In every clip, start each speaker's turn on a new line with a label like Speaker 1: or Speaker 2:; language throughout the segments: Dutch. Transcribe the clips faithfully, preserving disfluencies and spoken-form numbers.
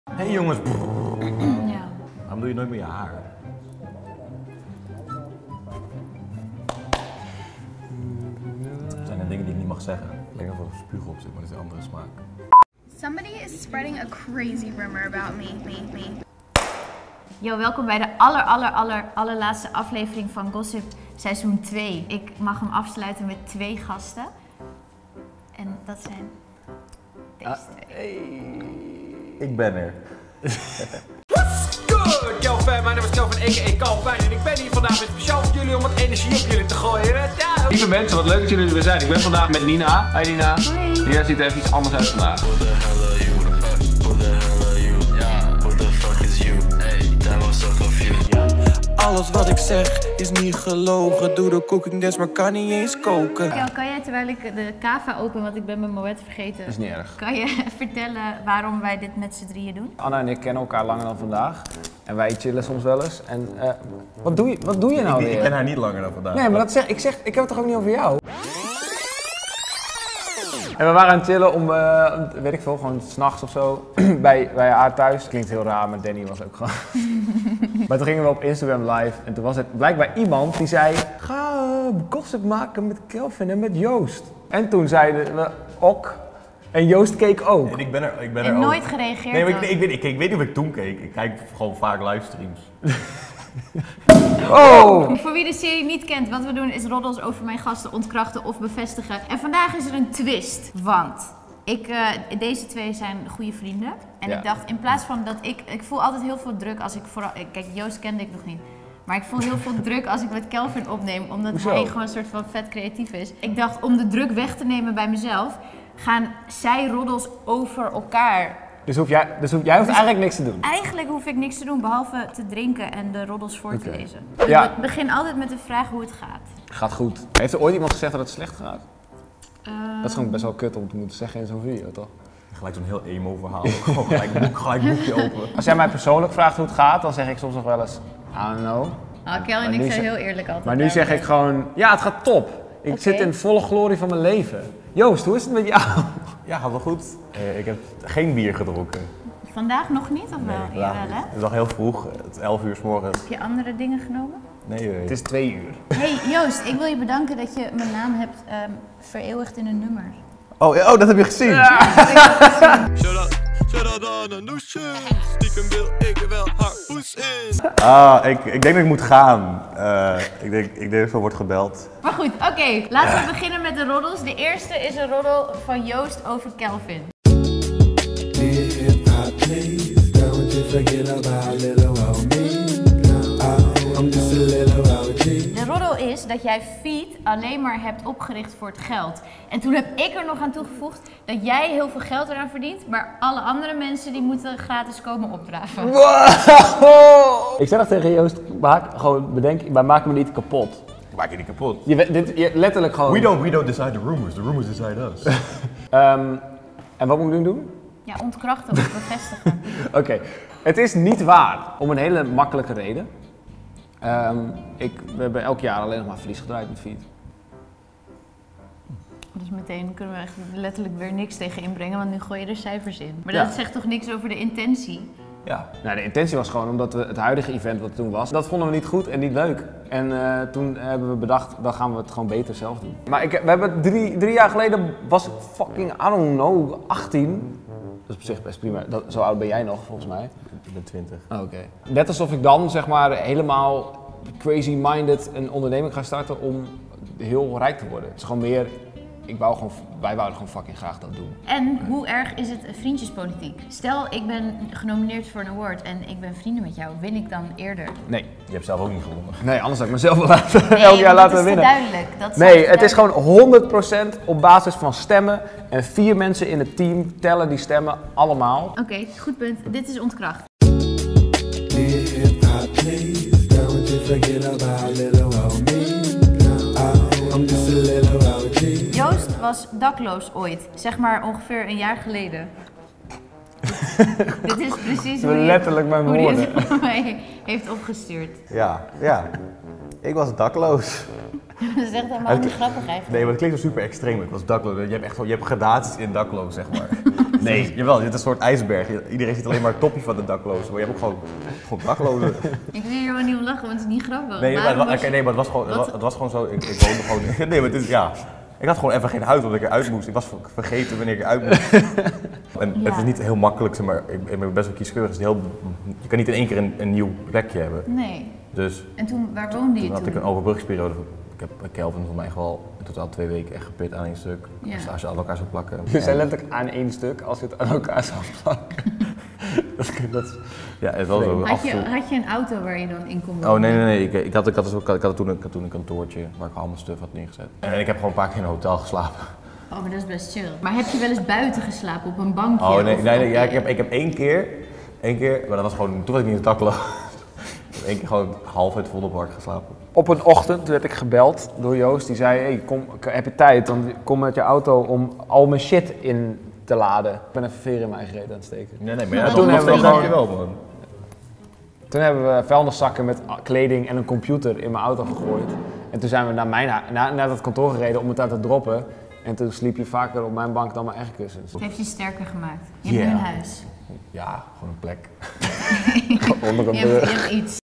Speaker 1: Hé hey jongens.
Speaker 2: Ja.
Speaker 1: Waarom doe je nooit meer je haar? Dat zijn de dingen die ik niet mag zeggen. Lekker veel spuug op zit, maar dat is een andere smaak.
Speaker 3: Somebody is spreading a crazy rumor about me, me, me.
Speaker 2: Yo, welkom bij de aller, aller, aller, allerlaatste aflevering van Gossip seizoen twee. Ik mag hem afsluiten met twee gasten. En dat zijn deze twee.
Speaker 1: Hey. Ik ben er.
Speaker 4: Good, Kelvin, mijn naam is Kelvin, a k a. Calvin en ik ben hier vandaag met speciaal voor jullie om wat energie op jullie te gooien. Ja. Lieve mensen, wat leuk dat jullie er weer zijn. Ik ben vandaag met Nina. Hi Nina.
Speaker 2: Hoi.
Speaker 4: Nina ziet er even iets anders uit vandaag.
Speaker 5: Who the hell are you? Who the hell are you? Yeah, who the fuck is you? Hey, that was so confused.
Speaker 6: Alles wat ik zeg is niet gelogen. Doe de cooking des, maar kan niet eens koken.
Speaker 2: Yo, kan jij, terwijl ik de kava open, want ik ben mijn moet vergeten,
Speaker 4: Is niet erg.
Speaker 2: kan je vertellen waarom wij dit met z'n drieën doen?
Speaker 4: Anna en ik kennen elkaar langer dan vandaag. En wij chillen soms wel eens. En uh, wat, doe je, wat doe je nou
Speaker 1: Ik,
Speaker 4: weer?
Speaker 1: ik ken haar niet langer dan vandaag.
Speaker 4: Nee, maar dat zeg, ik, zeg, ik heb het toch ook niet over jou? En we waren aan het chillen om, uh, weet ik veel, gewoon 's nachts of zo, bij, bij haar thuis. Klinkt heel raar, maar Danny was ook gewoon... Maar toen gingen we op Instagram live en toen was het blijkbaar iemand die zei... Ga uh, gossip maken met Kelvin en met Joost. En toen zeiden we ok. En Joost keek ook.
Speaker 1: En ik ben er, ik ben
Speaker 2: En
Speaker 1: er ook.
Speaker 2: nooit gereageerd.
Speaker 1: Nee, maar ik,
Speaker 2: dan.
Speaker 1: ik, weet, ik, ik weet niet of ik toen keek. Ik kijk gewoon vaak livestreams.
Speaker 4: Oh!
Speaker 2: Voor wie de serie niet kent, wat we doen is roddels over mijn gasten ontkrachten of bevestigen. En vandaag is er een twist, want ik, uh, deze twee zijn goede vrienden. En
Speaker 4: Ja.
Speaker 2: ik dacht, in plaats van dat ik, ik voel altijd heel veel druk als ik vooral, kijk Joost kende ik nog niet. Maar ik voel heel veel druk als ik met Kelvin opneem, omdat
Speaker 4: Hoezo?
Speaker 2: hij gewoon een soort van vet creatief is. Ik dacht, om de druk weg te nemen bij mezelf, gaan zij roddels over elkaar.
Speaker 4: Dus, hoef jij, dus hoef, jij hoeft
Speaker 2: Dus-
Speaker 4: eigenlijk niks te doen.
Speaker 2: Eigenlijk hoef ik niks te doen, behalve te drinken en de roddels voor te
Speaker 4: Oké.
Speaker 2: lezen.
Speaker 4: Ja.
Speaker 2: Ik begin altijd met de vraag hoe het gaat.
Speaker 4: Gaat goed. Heeft er ooit iemand gezegd dat het slecht gaat?
Speaker 2: Ehm,
Speaker 4: Dat is gewoon best wel kut om te moeten zeggen in zo'n video, toch?
Speaker 1: Gelijk zo'n heel emo verhaal. Gewoon gelijk, boek, gelijk boekje open.
Speaker 4: Als jij mij persoonlijk vraagt hoe het gaat, dan zeg ik soms nog wel eens, I don't know.
Speaker 2: Nou, Kel en
Speaker 4: Maar
Speaker 2: ik
Speaker 4: nu
Speaker 2: zijn
Speaker 4: zeg-
Speaker 2: heel eerlijk altijd.
Speaker 4: Maar nu zeg ik gewoon, ja, het gaat top. Ik
Speaker 2: Oké.
Speaker 4: zit in volle glorie van mijn leven. Joost, hoe is het met jou?
Speaker 1: Ja, gaat wel goed. Eh, ik heb geen bier gedronken.
Speaker 2: Vandaag nog niet, of wel?
Speaker 1: Nee,
Speaker 2: Jawel,
Speaker 1: vandaag
Speaker 2: hè?
Speaker 1: niet. Het is nog heel vroeg. Het is elf uur 's morgens.
Speaker 2: Heb je andere dingen genomen?
Speaker 1: Nee, nee.
Speaker 4: Het is twee uur.
Speaker 2: Hey Joost, ik wil je bedanken dat je mijn naam hebt um, vereeuwigd in een nummer.
Speaker 1: Oh, ja, oh, dat heb je gezien?
Speaker 5: Shut up, shut up on a new shit. Stiekem wil ik er wel haar poes in.
Speaker 1: Ah, ik, ik denk dat ik moet gaan. Uh, ik, denk, ik denk dat ik zo wordt gebeld.
Speaker 2: Maar goed, oké. Laten we beginnen met de roddels. De eerste is een roddel van Joost over Kelvin. De roddel is dat jij Feed alleen maar hebt opgericht voor het geld. En toen heb ik er nog aan toegevoegd dat jij heel veel geld eraan verdient, maar alle andere mensen die moeten gratis komen opdraven.
Speaker 4: Ik zeg dat tegen Joost, maak, gewoon bedenk, wij maken me niet kapot.
Speaker 1: Ik maak je niet kapot.
Speaker 4: Je, we- dit, je, letterlijk gewoon.
Speaker 1: We don't, we don't decide the rumors. The rumors decide us.
Speaker 4: Ehm, en wat moet ik nu doen?
Speaker 2: Ja, ontkrachten of bevestigen.
Speaker 4: Oké, het is niet waar. Om een hele makkelijke reden. Ehm, ik, we hebben elk jaar alleen nog maar verlies gedraaid met Feed.
Speaker 2: Dus meteen kunnen we echt letterlijk weer niks tegen inbrengen, want nu gooi je er cijfers in. Maar
Speaker 4: Ja.
Speaker 2: dat zegt toch niks over de intentie?
Speaker 1: Ja.
Speaker 4: Nou, de intentie was gewoon omdat we het huidige event wat er toen was, dat vonden we niet goed en niet leuk. En uh, toen hebben we bedacht, dan gaan we het gewoon beter zelf doen. Maar ik, we hebben drie, drie jaar geleden was ik fucking, I don't know, achttien. Dat is op zich best prima. Dat, zo oud ben jij nog, volgens mij.
Speaker 1: Ik ben twintig.
Speaker 4: Oh, Oké. Net alsof ik dan, zeg maar, helemaal crazy-minded een onderneming ga starten om heel rijk te worden. Het is gewoon meer, ik wou gewoon, wij wouden gewoon fucking graag dat doen.
Speaker 2: En hoe erg is het vriendjespolitiek? Stel, ik ben genomineerd voor een award en ik ben vrienden met jou. Win ik dan eerder?
Speaker 4: Nee.
Speaker 1: Je hebt zelf ook niet gewonnen.
Speaker 4: Nee, anders zou ik mezelf wel laten,
Speaker 2: Nee,
Speaker 4: elk jaar
Speaker 2: dat
Speaker 4: laten
Speaker 2: is te
Speaker 4: winnen.
Speaker 2: duidelijk. Dat is
Speaker 4: Nee,
Speaker 2: te
Speaker 4: het is
Speaker 2: duidelijk.
Speaker 4: gewoon honderd procent op basis van stemmen. En vier mensen in het team tellen die stemmen allemaal.
Speaker 2: Oké, goed punt. Dit is ontkracht. Joost was dakloos ooit, zeg maar ongeveer een jaar geleden. Dit is precies hoe hij,
Speaker 4: Letterlijk mijn
Speaker 2: hoe hij het
Speaker 4: woorden.
Speaker 2: voor mij heeft opgestuurd.
Speaker 1: Ja, ja. Ik was dakloos.
Speaker 2: Dat is echt helemaal niet grappig eigenlijk.
Speaker 1: Nee, maar het klinkt zo super extreem. Ik was dakloos. Je hebt echt zo, je hebt gradaties in dakloos, zeg maar. Nee, jawel, dit is een soort ijsberg. Iedereen ziet alleen maar het topje van de daklozen, maar je hebt ook gewoon, gewoon daklozen.
Speaker 2: Ik wil hier wel niet om lachen, want het is niet grappig.
Speaker 1: Nee, maar,
Speaker 2: Waarom
Speaker 1: het wa-
Speaker 2: was je-
Speaker 1: nee, maar het was gewoon, het was, het was gewoon zo, ik, ik woonde gewoon... Nee, maar het is, ja... Ik had gewoon even geen huis omdat ik eruit moest. Ik was ver- vergeten wanneer ik eruit moest. En
Speaker 2: Ja.
Speaker 1: het is niet heel makkelijk, zeg maar, ik, ik ben best wel kieskeurig. Het is heel, je kan niet in één keer een, een nieuw plekje hebben.
Speaker 2: Nee.
Speaker 1: Dus
Speaker 2: En toen, waar woonde je
Speaker 1: toen had
Speaker 2: toen?
Speaker 1: ik een overbruggingsperiode. Ik heb bij Kelvin voor mij wel in totaal twee weken echt gepit aan één stuk.
Speaker 2: Ja.
Speaker 1: Als, als je aan elkaar zou plakken.
Speaker 4: We zijn letterlijk aan één stuk als je het aan elkaar zou plakken. dat, is- dat is...
Speaker 1: Ja, het is wel zo.
Speaker 2: Had je,
Speaker 1: afvoer.
Speaker 2: had je een auto waar je dan in kon
Speaker 1: Oh
Speaker 2: wonen?
Speaker 1: nee, nee, nee. Ik, ik, had, ik, had dus ook, ik had toen een, ik had toen een kantoortje waar ik al mijn stuff had neergezet. En ik heb gewoon een paar keer in een hotel geslapen.
Speaker 2: Oh, maar dat is best chill. Maar heb je wel eens buiten geslapen op een bankje?
Speaker 1: Oh nee,
Speaker 2: of
Speaker 1: nee, nee
Speaker 2: op-
Speaker 1: ja, ik, heb, ik heb één keer, één keer, maar dat was gewoon, toen was ik niet in het dakloos. Ik heb één keer gewoon half uit het Vondelpark geslapen.
Speaker 4: Op een ochtend werd ik gebeld door Joost. Die zei, hey, kom, heb je tijd? Dan kom met je auto om al mijn shit in te laden. Ik ben even veren in mijn eigen reet aan het steken.
Speaker 1: Nee, nee, maar
Speaker 2: Ja,
Speaker 1: ja,
Speaker 2: toen
Speaker 1: toen
Speaker 2: hebben we
Speaker 1: hebben
Speaker 2: gewoon-
Speaker 1: wel, man.
Speaker 4: Toen hebben we vuilniszakken met kleding en een computer in mijn auto gegooid. En toen zijn we naar, mijn, hu- naar, naar dat kantoor gereden om het daar te droppen. En toen sliep je vaker op mijn bank dan mijn eigen kussens.
Speaker 2: Het heeft je sterker gemaakt. Je hebt nu
Speaker 1: Ja.
Speaker 2: een huis.
Speaker 1: Ja, gewoon een plek.
Speaker 4: Onder een
Speaker 2: Je hebt, je
Speaker 4: brug.
Speaker 2: hebt iets.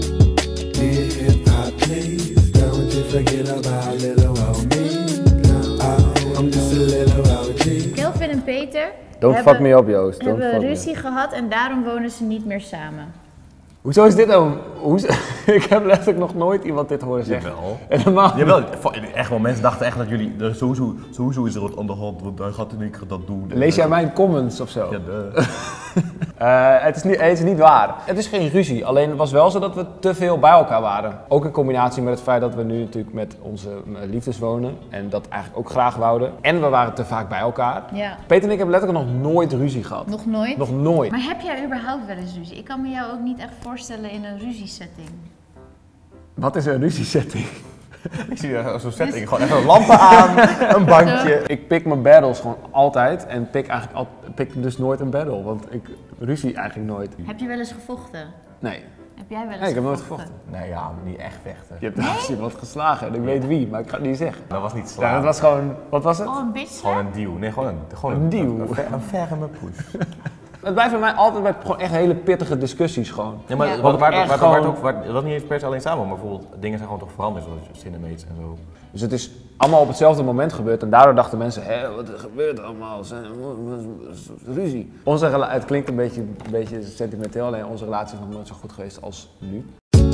Speaker 6: If I please, don't you forget about little old me. Oh, I'm just a little O G.
Speaker 2: Kelvin en Peter
Speaker 4: Don't
Speaker 2: hebben,
Speaker 4: fuck me up, Joost. Don't
Speaker 2: hebben
Speaker 4: fuck me.
Speaker 2: ruzie gehad en daarom wonen ze niet meer samen.
Speaker 4: Hoezo is dit nou? Hoe, ik heb letterlijk nog nooit iemand dit horen zeggen.
Speaker 1: Jawel.
Speaker 4: Helemaal.
Speaker 1: Jawel, echt wel, mensen dachten echt dat jullie, er sowieso, sowieso is er wat aan de hand, want hij gaat in één keer dat doen.
Speaker 4: Lees jij mijn comments of zo?
Speaker 1: Ja, de.
Speaker 4: Eh, het, is niet, het is niet waar. Het is geen ruzie. Alleen het was wel zo dat we te veel bij elkaar waren. Ook in combinatie met het feit dat we nu natuurlijk met onze eh, liefdes wonen. En dat eigenlijk ook graag wouden. En we waren te vaak bij elkaar.
Speaker 2: Ja.
Speaker 4: Peter en ik hebben letterlijk nog nooit ruzie gehad.
Speaker 2: Nog nooit?
Speaker 4: Nog nooit.
Speaker 2: Maar heb jij überhaupt wel eens ruzie? Ik kan me jou ook niet echt voorstellen in een ruziesetting.
Speaker 4: Wat is een ruziesetting?
Speaker 1: Ik zie er zo'n setting, gewoon even lampen aan, een bankje.
Speaker 4: Ik pik mijn battles gewoon altijd. En pik eigenlijk al, pik dus nooit een battle. Want ik ruzie eigenlijk nooit.
Speaker 2: Heb je wel eens gevochten?
Speaker 4: Nee.
Speaker 2: Heb jij wel eens
Speaker 4: Nee, ik heb nooit
Speaker 2: gevochten?
Speaker 1: Nee, ja, niet echt vechten.
Speaker 4: Je hebt trouwens iemand geslagen. En ik weet wie, maar ik ga het niet zeggen.
Speaker 1: Dat was niet
Speaker 4: Ja,
Speaker 1: slaan.
Speaker 4: dat was gewoon... Wat was het?
Speaker 2: Oh, een bitch
Speaker 1: Gewoon
Speaker 2: slap?
Speaker 1: een duw. Nee, gewoon een, gewoon
Speaker 4: Een duw.
Speaker 1: Een, ver- een ferme poes.
Speaker 4: Het blijft bij mij altijd bij gewoon echt hele pittige discussies gewoon.
Speaker 1: Ja, maar
Speaker 2: Ja.
Speaker 1: wat, waar,
Speaker 4: Echt
Speaker 1: waar,
Speaker 4: gewoon-
Speaker 1: waar, ook, waar, dat niet eens per se alleen samen, maar bijvoorbeeld dingen zijn gewoon toch veranderd, zoals cinemates en zo.
Speaker 4: Dus het is allemaal op hetzelfde moment gebeurd en daardoor dachten mensen, hé, wat er gebeurt allemaal? Zijn- Ruzie. Onze rela- het klinkt een beetje, een beetje sentimenteel, alleen onze relatie is nog nooit zo goed geweest als nu.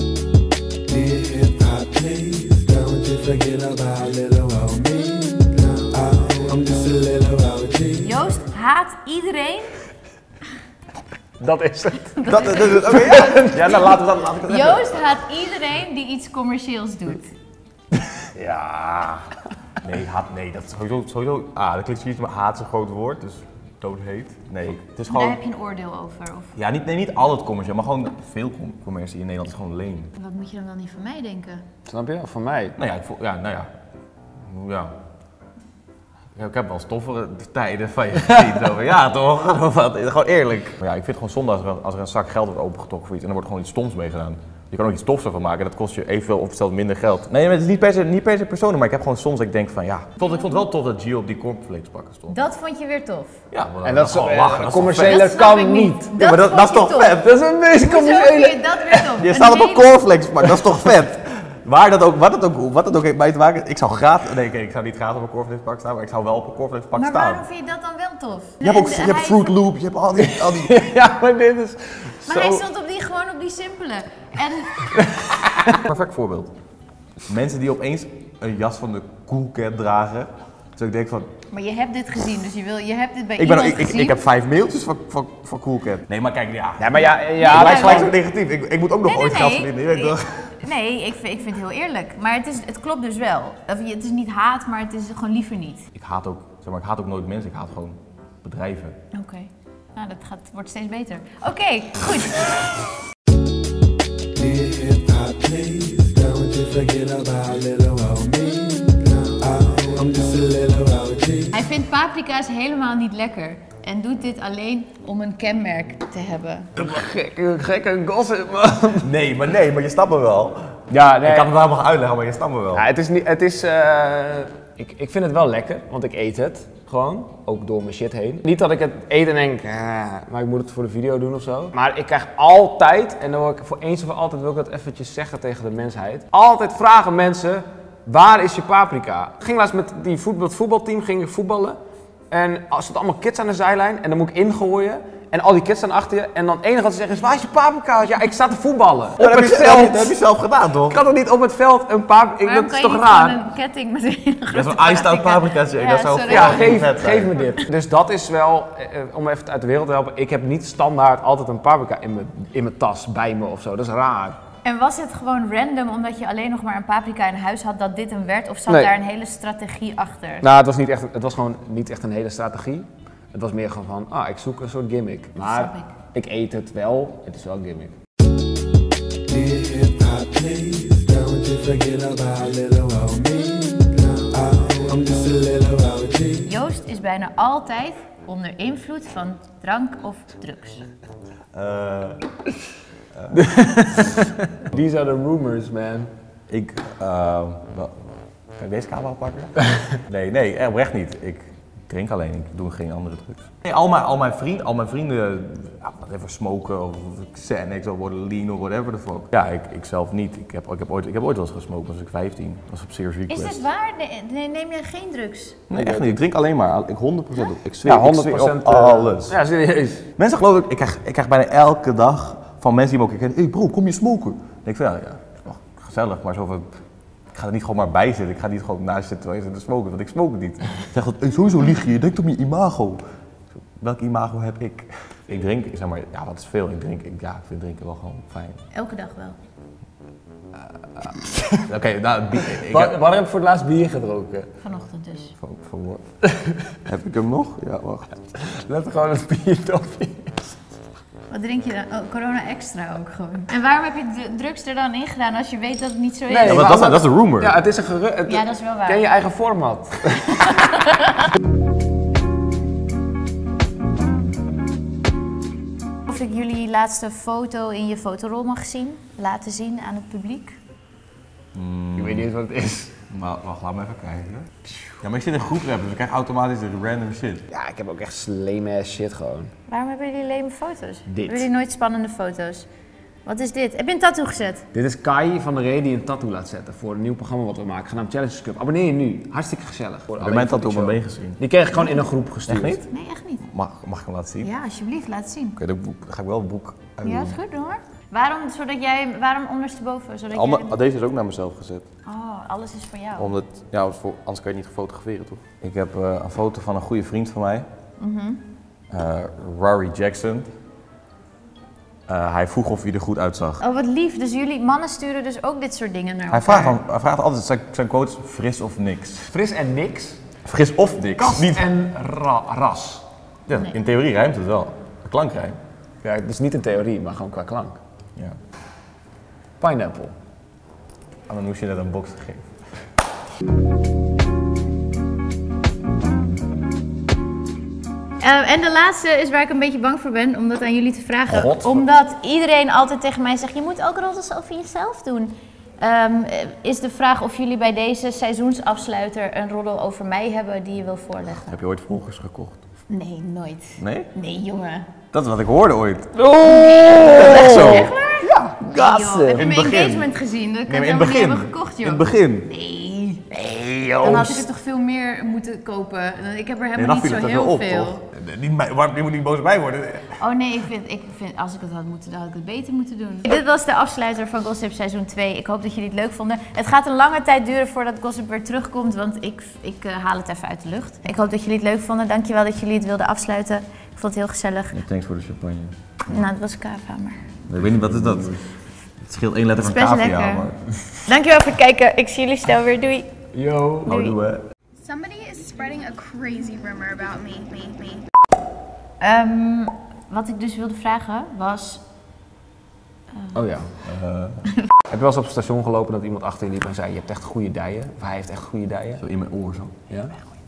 Speaker 6: If I please, don't you forget about little old me. Oh, I'm just a little O G.
Speaker 2: Joost haat iedereen.
Speaker 4: Dat is het.
Speaker 1: Dat, dat, dat, oké, ja. Ja, nou laten we dat, laat ik dat even.
Speaker 2: Joost haat iedereen die iets commercieels doet.
Speaker 1: Ja. Nee, haat, nee, dat is sowieso, sowieso, ah, dat klinkt zoiets, maar haat is een groot woord, dus don't hate. Nee, het is
Speaker 2: Daar
Speaker 1: gewoon,
Speaker 2: heb je een oordeel over. Of
Speaker 1: ja, niet, nee, niet al het commercieel, maar gewoon veel com- commercie in Nederland is gewoon leem.
Speaker 2: wat moet je dan wel niet van mij denken?
Speaker 4: Snap je? Voor mij.
Speaker 1: Nou ja, ik voel, ja, nou ja, ja. Ja, ik heb wel stoffere tijden van je gezien, zo van, ja toch, Of wat, gewoon eerlijk. Maar ja, ik vind het gewoon zonde als er, als er een zak geld wordt opengetrokken voor iets en er wordt gewoon iets stoms mee gedaan. Je kan ook iets tofs ervan maken en dat kost je evenveel of zelfs minder geld. Nee, maar het is niet per se, niet per se personen, maar ik heb gewoon soms dat ik denk van ja. Ik vond, ik vond het wel tof dat Gio op die cornflakes pakken stond.
Speaker 2: Dat vond je weer tof.
Speaker 1: Ja, maar
Speaker 4: En dat is
Speaker 1: gewoon
Speaker 4: eh,
Speaker 1: lachen, dat is toch
Speaker 4: commerciële
Speaker 2: Dat snap ik
Speaker 4: kan
Speaker 2: niet.
Speaker 4: niet.
Speaker 1: Ja, maar dat, dat is
Speaker 2: vond je
Speaker 1: toch
Speaker 2: tof.
Speaker 1: vet?
Speaker 4: Dat is een meest
Speaker 2: Hoezo vind
Speaker 4: commerciële...
Speaker 2: je dat weer tof?
Speaker 1: Je
Speaker 2: Een
Speaker 1: staat op een
Speaker 2: hele-
Speaker 1: cornflakes pakken, dat is toch vet? Waar dat ook, wat het ook, wat het ook heeft mee te maken, ik zou graag, nee, ik zou niet graag op een cornflakes pak staan, maar ik zou wel op een cornflakes pak
Speaker 2: Maar
Speaker 1: staan.
Speaker 2: waarom vind je dat dan wel tof?
Speaker 1: Je hebt ook,
Speaker 2: En
Speaker 1: je hebt
Speaker 2: hij-
Speaker 1: Fruit Loop, je hebt al die, al die.
Speaker 4: Ja, maar dit is
Speaker 2: Maar
Speaker 4: zo...
Speaker 2: hij stond op die, gewoon op die simpele. En
Speaker 1: Perfect voorbeeld. Mensen die opeens een jas van de Cool Cat dragen. Dus ik denk van,
Speaker 2: Maar je hebt dit gezien, dus je, wil, je hebt dit bij
Speaker 1: ik, ben,
Speaker 2: iemand
Speaker 1: ik, ik,
Speaker 2: gezien.
Speaker 1: ik heb vijf mailtjes van, van, van Cool Cat. Nee, maar kijk, ja.
Speaker 4: Ja, maar ja...
Speaker 1: Ja,
Speaker 4: ja
Speaker 1: het
Speaker 4: dat
Speaker 1: lijkt gelijk
Speaker 4: is
Speaker 1: zo negatief. Ik, ik moet ook nog
Speaker 2: Nee,
Speaker 1: ooit
Speaker 2: nee,
Speaker 1: geld
Speaker 2: nee.
Speaker 1: verdienen, je weet toch?
Speaker 2: Nee, ik vind, ik vind het heel eerlijk. Maar het, is, het klopt dus wel. Of je- Het is niet haat, maar het is gewoon liever niet.
Speaker 1: Ik haat ook, zeg maar, ik haat ook nooit mensen, ik haat gewoon bedrijven.
Speaker 2: Oké. Nou, dat gaat, wordt steeds beter. Oké, goed.
Speaker 6: If I please, don't you forget about little old me. Oh, I'm just a little O G.
Speaker 2: Hij vindt paprika's helemaal niet lekker. En doet dit alleen om een kenmerk te hebben.
Speaker 4: gekke, gekke gossip, man.
Speaker 1: Nee, maar nee, maar je snapt me wel.
Speaker 4: Ja, nee.
Speaker 1: Ik kan het wel allemaal uitleggen, maar je snapt me wel.
Speaker 4: Ja, het is niet... Het is... eh, ik, ik vind het wel lekker, want ik eet het. Gewoon, ook door mijn shit heen. Niet dat ik het eet en denk, eh, maar ik moet het voor de video doen of zo. Maar ik krijg altijd, en dan wil ik voor eens of voor altijd wil ik dat eventjes zeggen tegen de mensheid. Altijd vragen mensen, waar is je paprika? Ik ging laatst met die voetbal, het voetbalteam ging ik voetballen. En er stonden allemaal kids aan de zijlijn en dan moet ik ingooien. En al die kids staan achter je en dan het enige wat ze zeggen is, waar is je paprika? Ja, ik sta te voetballen.
Speaker 1: Dat
Speaker 4: Op
Speaker 1: heb,
Speaker 4: het
Speaker 1: je,
Speaker 4: veld.
Speaker 1: dat heb je zelf gedaan, toch?
Speaker 4: Ik kan toch niet op het veld een paprika,
Speaker 2: Waarom
Speaker 4: dat is
Speaker 2: kan je
Speaker 4: toch
Speaker 2: niet
Speaker 4: raar?
Speaker 2: gewoon een ketting met een hele
Speaker 1: Dat
Speaker 2: grote
Speaker 1: is een iced out paprika shake.
Speaker 2: Ja,
Speaker 1: Dat zou
Speaker 2: sorry.
Speaker 4: Ja,
Speaker 1: fucking
Speaker 4: geef,
Speaker 1: vet zijn.
Speaker 4: geef me dit. Dus dat is wel, eh, om even uit de wereld te helpen, ik heb niet standaard altijd een paprika in mijn, in mijn tas bij me of zo. Dat is raar.
Speaker 2: En was het gewoon random omdat je alleen nog maar een paprika in huis had dat dit een werd? Of zat
Speaker 4: Nee.
Speaker 2: daar een hele strategie achter?
Speaker 4: Nou, het was, niet echt, het was gewoon niet echt een hele strategie. Het was meer gewoon van, ah, ik zoek een soort gimmick. Maar
Speaker 2: snap ik.
Speaker 4: ik eet het wel, het is wel een gimmick.
Speaker 6: Dear hip hop, please don't you forget about little old me. Oh, I'm just a little O G.
Speaker 2: Joost is bijna altijd onder invloed van drank of drugs.
Speaker 1: Eh,
Speaker 4: These are the rumors, man.
Speaker 1: ik, uh, wel, kan ik deze camera pakken? nee, nee, echt oprecht niet. Ik drink alleen, ik doe geen andere drugs. Nee, al mijn, al mijn, vrienden, al mijn vrienden, ja, whatever, smoken of Xanax of lean of whatever the fuck. Ja, ik, ik zelf niet. Ik heb, ik, heb ooit, ik heb ooit wel eens gesmokt, toen was ik vijftien. Dat was op Serious Request.
Speaker 2: Is dit waar? Nee, nee, neem je geen drugs?
Speaker 1: Nee, echt niet. Ik drink alleen maar. Ik honderd procent op. Ik zweer,
Speaker 4: Ja,
Speaker 1: ik
Speaker 4: honderd
Speaker 1: zweer
Speaker 4: procent
Speaker 1: op alles.
Speaker 4: Ja, serieus.
Speaker 1: Mensen geloven, ik krijg, ik krijg bijna elke dag van mensen die me ook herkennen. Hé hey bro, kom je smoken? Dan denk ik van, ja, ja, oh, gezellig, maar zo van, ik ga er niet gewoon maar bij zitten. Ik ga niet gewoon naast zitten terwijl je zit te smoken, want ik smoke het niet. Ik zeg dat, hey, sowieso lieg je, je denkt op je imago. Welk imago heb ik? Ik drink, zeg maar, ja, wat is veel? Ik drink, ik, ja, ik vind drinken wel gewoon fijn.
Speaker 2: Elke dag wel.
Speaker 1: Oké, okay, nou, bier, ik
Speaker 4: Waar,
Speaker 1: heb,
Speaker 4: waar heb je voor het laatst bier gedronken?
Speaker 2: Vanochtend dus.
Speaker 1: van, van, heb ik hem nog? Ja, wacht.
Speaker 4: Let er gewoon een bierdopje.
Speaker 2: Wat drink je dan? Oh, corona extra ook gewoon. En waarom heb je d- drugs er dan in gedaan als je weet dat het niet zo is?
Speaker 4: Nee,
Speaker 1: Ja,
Speaker 4: maar-
Speaker 1: maar dat, is, dat is een rumor.
Speaker 4: Ja, het is een gerucht.
Speaker 2: Ja, dat is wel waar.
Speaker 4: Ken je eigen format.
Speaker 2: Of ik jullie laatste foto in je fotorol mag zien, laten zien aan het publiek.
Speaker 4: Ik weet niet eens wat het is.
Speaker 1: Maar wacht, laat me even kijken. Ja, maar ik zit in groeprap, dus ik krijg automatisch de random shit.
Speaker 4: Ja, ik heb ook echt lame ass shit gewoon.
Speaker 2: Waarom hebben jullie leme foto's?
Speaker 4: Dit.
Speaker 2: Hebben jullie nooit spannende foto's? Wat is dit? Heb je een tattoo gezet?
Speaker 4: Dit is Kai van der Ree die een tattoo laat zetten voor een nieuw programma wat we maken, genaamd Challenge Cup. Abonneer je nu. Hartstikke gezellig.
Speaker 1: Ik heb mijn tattoo op mijn been gezien.
Speaker 4: Die kreeg ik gewoon in een groep gestuurd.
Speaker 1: Echt niet?
Speaker 2: Nee, echt niet.
Speaker 1: Mag, mag ik hem laten zien?
Speaker 2: Ja, alsjeblieft, laat het zien.
Speaker 1: Oké, dan boek- dan ga ik wel het boek uit
Speaker 2: Ja,
Speaker 1: doen.
Speaker 2: is goed hoor. Waarom, zodat jij, waarom ondersteboven? Zodat
Speaker 7: Allemaal-
Speaker 2: jij...
Speaker 7: Deze is ook naar mezelf gezet.
Speaker 2: Oh, alles is voor jou.
Speaker 7: Omdat, ja, voor, anders kan je niet fotograferen, toch?
Speaker 1: Ik heb eh, een foto van een goede vriend van mij. Eh, Rory Jackson. Eh, hij vroeg of hij er goed uitzag.
Speaker 2: Oh, wat lief. Dus jullie mannen sturen dus ook dit soort dingen naar
Speaker 1: Hij
Speaker 2: elkaar.
Speaker 1: vraagt, dan, hij vraagt altijd zijn, zijn quotes fris of niks.
Speaker 4: Fris en niks.
Speaker 1: Fris of niks.
Speaker 4: Kast
Speaker 1: Niet,
Speaker 4: en ra- ras.
Speaker 1: ja,
Speaker 2: Nee.
Speaker 1: in theorie rijmt het wel. De klankrijm.
Speaker 4: Ja, het is niet een theorie, maar gewoon qua klank.
Speaker 1: Ja.
Speaker 4: Pineapple.
Speaker 1: En dan moest je net een box gegeven.
Speaker 2: Uh, en de laatste is waar ik een beetje bang voor ben om dat aan jullie te vragen.
Speaker 4: God.
Speaker 2: Omdat iedereen altijd tegen mij zegt, je moet ook roddels over jezelf doen. Um, is de vraag of jullie bij deze seizoensafsluiter een roddel over mij hebben die je wil voorleggen?
Speaker 1: Heb je ooit volgers gekocht?
Speaker 2: Nee, nooit.
Speaker 1: Nee?
Speaker 2: Nee, jongen.
Speaker 1: Dat is wat ik hoorde ooit.
Speaker 4: Oh!
Speaker 1: Echt zo.
Speaker 2: Echt waar? Ja,
Speaker 4: gassen.
Speaker 2: Heb je
Speaker 1: In
Speaker 2: mijn
Speaker 1: het begin.
Speaker 2: engagement gezien? Dat ik
Speaker 1: Nee,
Speaker 2: het
Speaker 1: maar in
Speaker 2: helemaal
Speaker 1: het
Speaker 2: niet
Speaker 1: begin.
Speaker 2: hebben gekocht, joh.
Speaker 1: In het begin.
Speaker 2: Nee.
Speaker 1: Nee,
Speaker 2: Dan had ik er toch veel meer moeten kopen. Ik heb er
Speaker 1: Nee,
Speaker 2: helemaal
Speaker 1: dan
Speaker 2: niet
Speaker 1: viel
Speaker 2: zo
Speaker 1: het er
Speaker 2: heel
Speaker 1: wel op,
Speaker 2: veel.
Speaker 1: toch? Niet, mij- waar- je moet niet boos op mij worden.
Speaker 2: Oh nee, ik vind, ik vind als ik het had moeten, dan had ik het beter moeten doen. Dit was de afsluiter van Gossip seizoen twee. Ik hoop dat jullie het leuk vonden. Het gaat een lange tijd duren voordat Gossip weer terugkomt, want ik, ik uh, haal het even uit de lucht. Ik hoop dat jullie het leuk vonden. Dankjewel dat jullie het wilden afsluiten. Ik vond het heel gezellig.
Speaker 1: Ja, thanks voor de champagne.
Speaker 2: Nou, dat was kava, maar...
Speaker 1: Ik weet niet, wat is dat? Het scheelt één letter
Speaker 2: Het
Speaker 1: van
Speaker 2: is best
Speaker 1: cavia,
Speaker 2: lekker.
Speaker 1: maar...
Speaker 2: Dankjewel voor het kijken. Ik zie jullie snel weer. Doei.
Speaker 4: Yo.
Speaker 1: Oh, doe hè.
Speaker 3: Somebody is spreading a crazy rumor about me, me, me.
Speaker 2: Um, wat ik dus wilde vragen was...
Speaker 4: Oh ja.
Speaker 1: Uh,
Speaker 4: Heb je wel eens op het station gelopen dat iemand achter je liep en zei, je hebt echt goede dijen? Of hij heeft echt goede dijen?
Speaker 1: zo in mijn oor zo.
Speaker 4: Ja?